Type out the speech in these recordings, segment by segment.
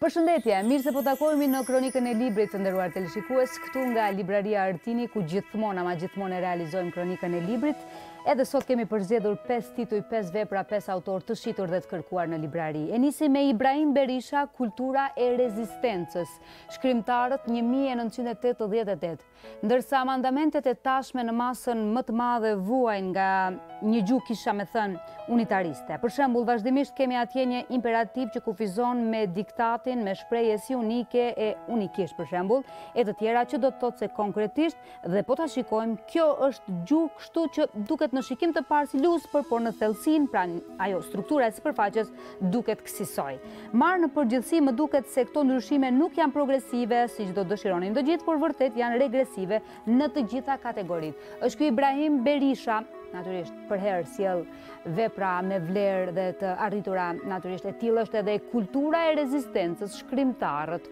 Përshëndetje, mirë se po takohemi në kronikën e librit të nderuar teleshikues, këtu nga libraria Artini, ku gjithmonë e realizojmë kronikën e librit. Edhe sot kemi përzgjedhur 5 tituj, 5 vepra, 5 autor të shitur dhe të kërkuar në librari. E nisi me Ibrahim Berisha, Kultura e rezistencës, shkrimtarët 1988. Ndërsa mandamentet e tashme në masën më të madhe vuajnë nga një gjuhë kisha me thënë unitariste. Për shembull, vazhdimisht kemi atje një imperativ që kufizon me diktatin, me shprehje si unike e unikisht për shembull, e të tjera që do të thotë se konkretisht dhe po ta shikojmë, kjo është gjuhë kështu që duket në shikim të parë si luspër, por në thellësinë, pra ajo struktura e sipërfaqes duket kësaj. Marrë në përgjithësi më duket se këto ndryshime nuk janë progresive siç do dëshironin të gjithë, por vërtet janë regresive në të gjitha kategoritë. Është ky Ibrahim Berisha, natyrisht për herë sjell vepra me vlerë dhe të arritura, natyrisht e tillë është edhe Kultura e rezistencës, shkrimtarët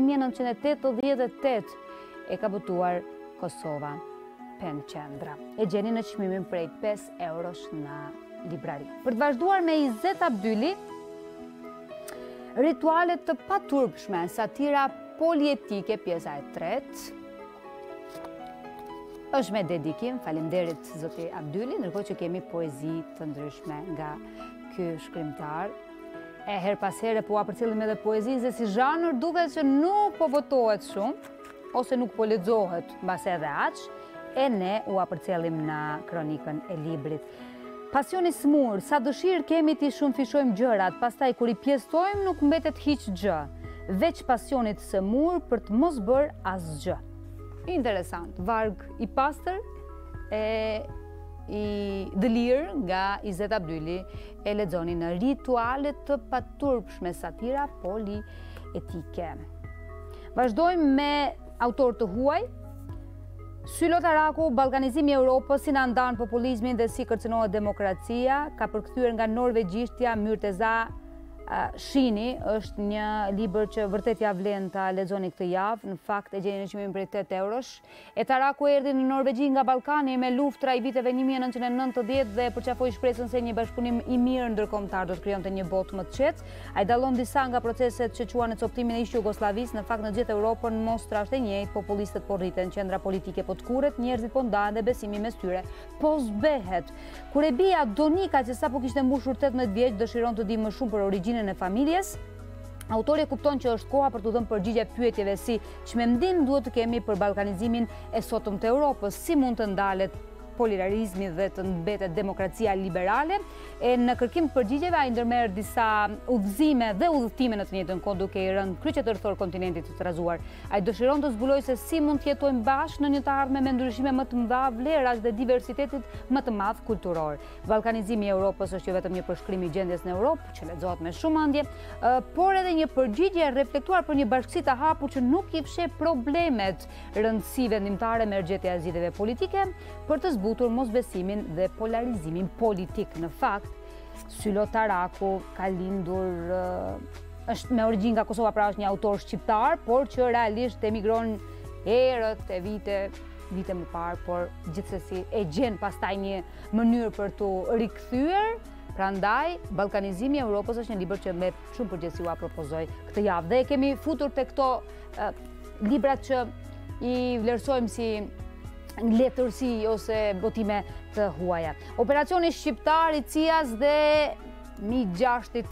1988 e ka botuar Kosova. Pen qendra. E gjeni në çmimin prej 5 eurosh në librari. Për të vazhduar me Izet Abdyli, Ritualet të paturpshme, satira polietike, pjesa e 3. Është me dedikim, faleminderit zoti Abdyli, ndërkohë që kemi poezi të ndryshme nga ky shkrimtar. E her pas here po përcjellim edhe poezi se si zhanër duket që nuk po votohet shumë, ose nuk po lexohet mbas edhe aq. E ne u përcjellim në kronikën e librit. Pasioni smur, sa dëshirë kemi ti shumë fishojmë gjërat, pastaj kur i pjestojmë nuk mbetet hiç gjë, veç pasionit smur për të mos bërë asgjë. Interesant, varg i pastër e i dëlir nga Izet Abdyli e lexoni në Ritualet të paturpshme, satira polietike. Vazhdojmë me autor të huaj. Sylo Taraku, ballkanizimi i Europës, si na ndan populizmin dhe si kërcënohet demokracia, ka përkthyer nga norvegjishtja Myrteza Shini, është një libër që vërtet ja vlen ta lexoni këtë javë, në fakt e gjeni në çmimin prej 8 eurosh. E Taraku erdhi në Norvegji nga Ballkani me luftra i viteve 1990 dhe përqafoi shpresën se një bashkëpunim i mirë ndërkombëtar do të krijonte një botë më të qetë. Ai dallon disa nga proceset që quan në coptimin e ish Jugosllavisë, në fakt në gjithë Europën mostra është e njëjtë, populistët po rriten, qendra politike po tkurret, njerëzit po ndahen dhe besimi mes tyre po zbehet. Kur e bia Donika, që sapo kishte mbushur 18 vjeç, dëshiron të di më shumë për origjinën e familjes, autori kupton që është koha për të dhënë përgjigje pyetjeve si çmendim duhet të kemi për ballkanizimin e sotëm të Europës, si mund të ndalet politarizmi dhe të mbetet demokracia liberale. E në kërkim të përgjigjeve ai ndërmerr disa udhëzime dhe udhëtime në të njëjtën kohë, duke i rënë kryqet e rrethor kontinentit të trazuar. Ai dëshiron të zbulojë se si mund të jetojmë bashkë në një të ardhme me ndryshime më të mëdha, vlerash dhe diversitetit më të madh kulturor. Ballkanizimi i Europës është jo vetëm një përshkrim i gjendjes në Europë, që lexohet me shumë ëndje, por edhe një përgjigje e reflektuar për një bashkësi të hapur që nuk i fsheh problemet rëndësi vendimtare me rrjetja e zgjidhjeve politike për të zbutur mosbesimin dhe polarizimin politik. Në fakt, Sylo Taraku ka lindur, është me origjinë nga Kosova, pra është një autor shqiptar, por që realisht emigron herët e vite më parë, por gjithsesi e gjen pastaj një mënyrë për të rikthyer. Prandaj, Ballkanizimi i Europës është një libër që me shumë përgjegjësi u propozoj këtë javë. Dhe kemi futur te këto librat që i vlerësojmë si letërsi ose botime të huaja. Operacioni shqiptar i CIA-s dhe Mi-6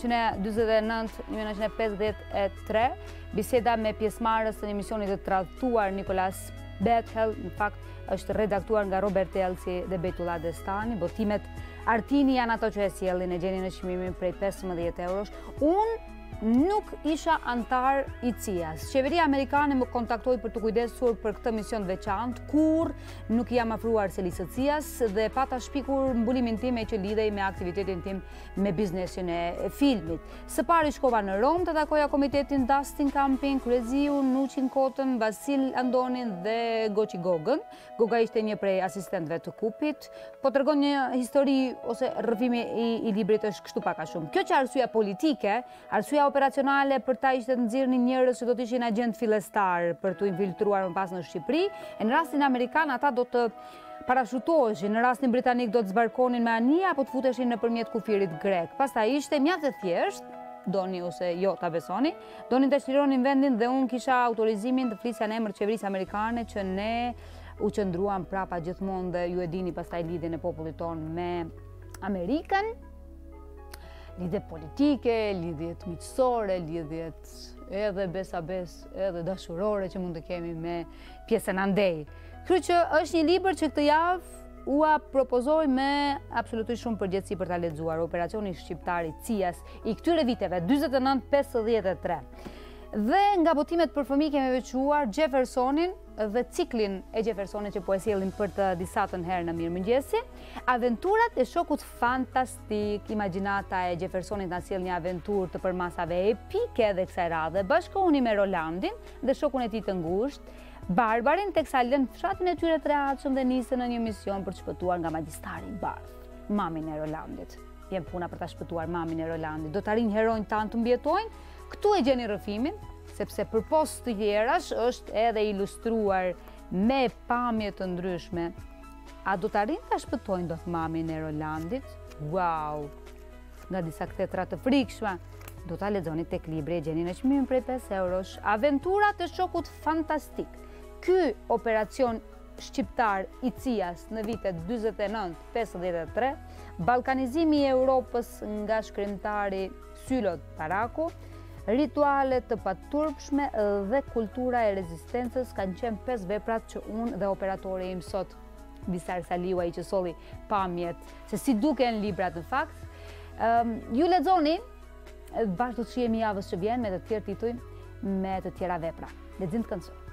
1949-1953, biseda me pjesëmarrës të një misioni të tradhtuar Nicolas Bethel, në fakt është redaktuar nga Robert Elsi dhe Bejtullah Destani. Botimet Artini janë ato që e sjellin, e gjeni në çmimin prej 15 eurosh. Unë nuk isha antar i CIA-s. Qeveria amerikane më kontaktoi për të kujdesur për këtë mision veçantë, kur nuk jam afruar selisë së CIA-s dhe pata shpikur mbulimin tim e që lidhej me aktivitetin tim me biznesin e filmit. Së pari shkova në Rom të takoja komitetin Dustin Camping, Kryeziu, Nuçin Kotën, Vasil Andonin dhe Goçi Gogën. Goga ishte një prej asistentëve të kupit. Po tregon një histori ose rrëfimi i librit është kështu pak a shumë. Kjo që arsyeja politike, arsyeja operacionale për ta ishte të nxirrnin njerëz që do të ishin agent fillestar për të infiltruar më pas në Shqipëri, e në rastin amerikan ata do të parashutoheshin, në rastin britanik do të zbarkonin me anija apo të futeshin nëpërmjet kufirit grek. Pastaj ishte mjaft e thjeshtë doni ose jo ta besoni, donin të çlironin vendin dhe unë kisha autorizimin të flisja në emër të qeverisë amerikane që ne u qëndruam prapa gjithmonë dhe ju e dini pastaj lidhjen e popullit tonë me Amerikën, lidhjet politike, lidhjet miqësore, lidhjet edhe besa-bes, edhe dashurore që mund të kemi me pjesën andej. Kështu që është një libër që këtë javë ua propozoj me absolutisht shumë përgjegjësi për ta lexuar, Operacioni Shqiptar i CIA-s i këtyre viteve 49-53. Dhe nga botimet për fëmijë kemi veçuar Jeffersonin dhe ciklin e Jeffersonit që po e sjellin për të disatën herë në Mirëmëngjesi. Aventurat e shokut fantastik, imagjinata e Jeffersonit na sjell një aventurë të përmasave epike dhe kësaj radhe, bashkohuni me Rolandin dhe shokun e tij të ngushtë, Barbarin, teksa lën fshatin e tyre të rehatshëm dhe nisën në një mision për të shpëtuar nga magjistari i bardh, mamin e Rolandit. Jem puna për ta shpëtuar mamin e Rolandit. Do ta rinj heronjt tanë të mbjetojnë. Këtu e gjeni rrëfimin, sepse përpos të tjerash është edhe ilustruar me pamje të ndryshme. A do ta rinj ta shpëtojnë dot mamin e Rolandit? Wow! Nga disa kthetra të frikshme. Do ta lexoni tek libri, e gjeni në çmimin prej 5 eurosh. Aventurat e shokut fantastik. Ky operacion shqiptar i CIA-s në vitet 49-53, balkanizimi i Europës nga shkrimtari Sylot Taraku, rituale të paturpshme dhe kultura e rezistencës kanë qenë 5 veprat që unë dhe operatori im sot, Bisar Saliua, i që solli pamjet se si duken librat në fakt. Ju lexoni, bashkë do të shihemi javës që vjen me të tjerë tituj, me të tjera vepra. Lexim të këndshëm.